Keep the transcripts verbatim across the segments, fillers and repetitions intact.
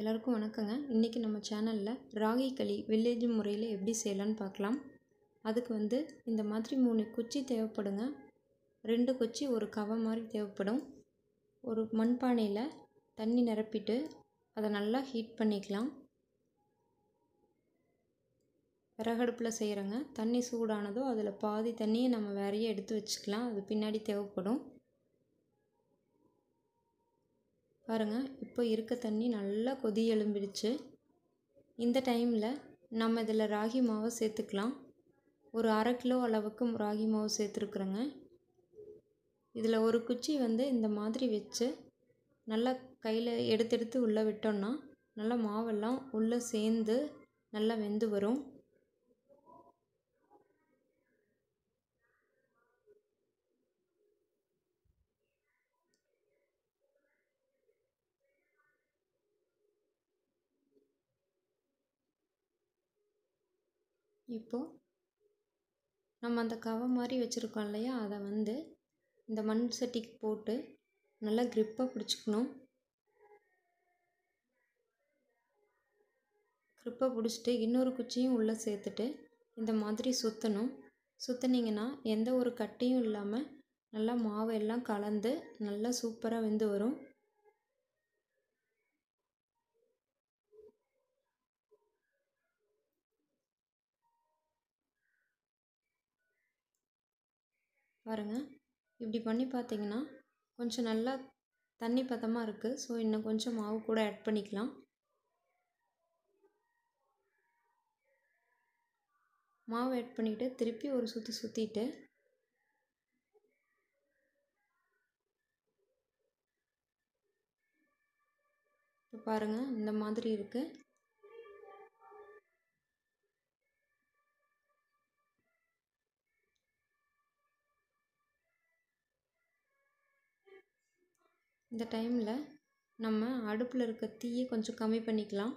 எல்லாருக்கும் வணக்கங்க. இன்றைக்கி நம்ம சேனலில் ராகி களி வில்லேஜ் முறையில் எப்படி செய்யலான்னு பார்க்கலாம். அதுக்கு வந்து இந்த மாதிரி மூணு குச்சி தேவைப்படுங்க. ரெண்டு குச்சி ஒரு கவை மாதிரி தேவைப்படும். ஒரு மண்பானையில் தண்ணி நிரப்பிட்டு அதை நல்லா ஹீட் பண்ணிக்கலாம். விறகடுப்பில் செய்கிறோங்க. தண்ணி சூடானதோ அதில் பாதி தண்ணியை நம்ம வேறையே எடுத்து வச்சுக்கலாம். அது பின்னாடி தேவைப்படும். பாருங்கள், இப்போ இருக்க தண்ணி நல்லா கொதி எழும்பிடுச்சு. இந்த டைமில் நம்ம இதில் ராகி மாவை சேர்த்துக்கலாம். ஒரு அரை கிலோ அளவுக்கு ராகி மாவு சேர்த்துருக்குறோங்க. இதில் ஒரு குச்சி வந்து இந்த மாதிரி வச்சு நல்லா கையில் எடுத்து எடுத்து உள்ளே விட்டோம்னா நல்லா மாவெல்லாம் உள்ளே சேர்ந்து நல்லா வெந்து வரும். இப்போது நம்ம அந்த கவை மாதிரி வச்சுருக்கோம் இல்லையா, அதை வந்து இந்த மண் சட்டிக்கு போட்டு நல்லா க்ரிப்பாக பிடிச்சிக்கணும். க்ரிப்பாக பிடிச்சிட்டு இன்னொரு குச்சியும் உள்ளே சேர்த்துட்டு இந்த மாதிரி சுற்றணும். சுற்றினீங்கன்னா எந்த ஒரு கட்டியும் இல்லாமல் நல்லா மாவு எல்லாம் கலந்து நல்லா சூப்பராக வெந்து வரும். பாருங்கள், இப்படி பண்ணி பார்த்தீங்கன்னா கொஞ்சம் நல்லா தண்ணி பதமாக இருக்குது. ஸோ இன்னும் கொஞ்சம் மாவு கூட ஆட் பண்ணிக்கலாம். மாவு ஆட் பண்ணிவிட்டு திருப்பி ஒரு சுற்றி சுற்றிட்டு இப்போ பாருங்கள், இந்த மாதிரி இருக்குது. இந்த டைமில் நம்ம அடுப்பில் இருக்க தீயை கொஞ்சம் கம்மி பண்ணிக்கலாம்.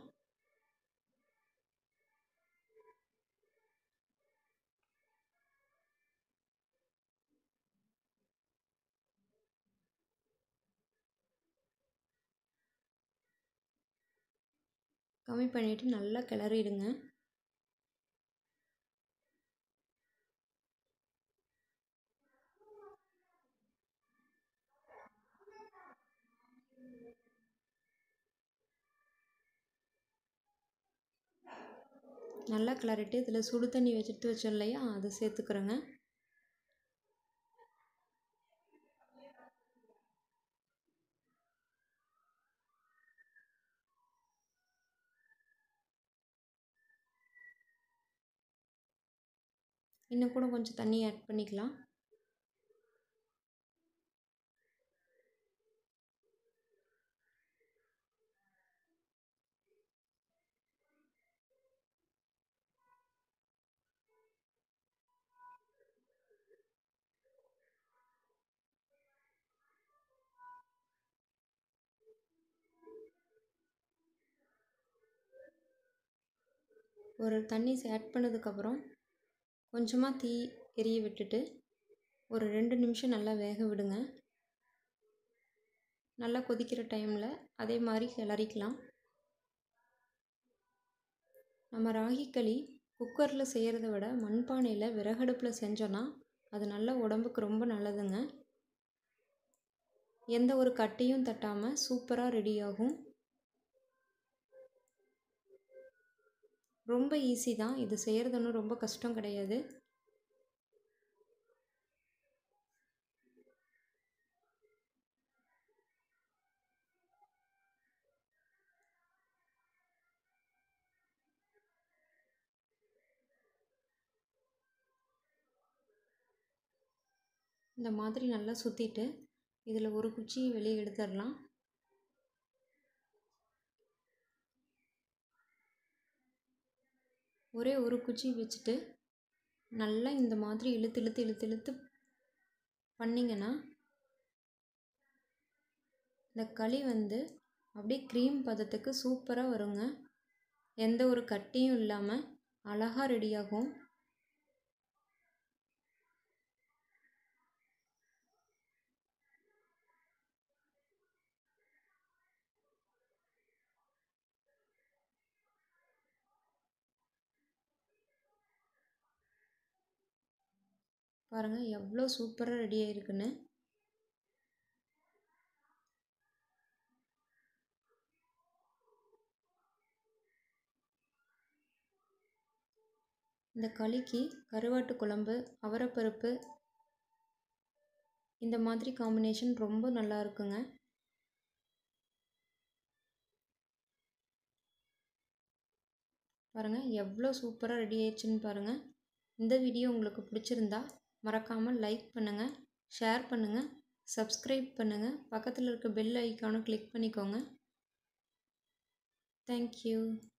கம்மி பண்ணிவிட்டு நல்லா கிளறிடுங்க. நல்லா கிளறிட்டு இதில் சுடு தண்ணி வச்சுட்டு வச்சோம் இல்லையா, அதை சேர்த்துக்கிறோங்க. இன்னும் கூட கொஞ்சம் தண்ணி ஆட் பண்ணிக்கலாம். ஒரு தண்ணி ஆட் பண்ணதுக்கப்புறம் கொஞ்சமாக தீ எரிய விட்டுட்டு ஒரு ரெண்டு நிமிஷம் நல்லா வேக விடுங்க. நல்லா கொதிக்கிற டைமில் அதே மாதிரி கிளறிக்கலாம். நம்ம ராகி களி குக்கரில் செய்கிறத விட மண்பானையில் விறகடுப்பில் செஞ்சோன்னா அது நல்ல உடம்புக்கு ரொம்ப நல்லதுங்க. எந்த ஒரு கட்டியும் தட்டாமல் சூப்பராக ரெடி ஆகும். ரொம்ப ஈஸி தான், இது செய்கிறது ஒன்றும் ரொம்ப கஷ்டம் கிடையாது. இந்த மாதிரி நல்லா சுற்றிட்டு இதில் ஒரு குச்சியை வெளியே எடுத்துடலாம். ஒரே ஒரு குச்சி வச்சுட்டு நல்லா இந்த மாதிரி இழுத்து இழுத்து இழுத்து இழுத்து பண்ணிங்கன்னா இந்த களி வந்து அப்படியே க்ரீம் பதத்துக்கு சூப்பராக வருங்க. எந்த ஒரு கட்டியும் இல்லாமல் அழகாக ரெடியாகும். பாருங்கள் எவ்வளோ சூப்பராக ரெடி ஆகிருக்குன்னு. இந்த களிக்கு கருவாட்டு குழம்பு, அவரைப்பருப்பு இந்த மாதிரி காம்பினேஷன் ரொம்ப நல்லா இருக்குங்க. பாருங்கள் எவ்வளோ சூப்பராக ரெடி ஆயிடுச்சுன்னு பாருங்கள். இந்த வீடியோ உங்களுக்கு பிடிச்சிருந்தா மறக்காமல் லைக் பண்ணுங்கள், ஷேர் பண்ணுங்கள், சப்ஸ்கிரைப் பண்ணுங்கள், பக்கத்தில் இருக்க பெல் ஐக்கானை கிளிக் பண்ணிக்கோங்க. தேங்க்யூ.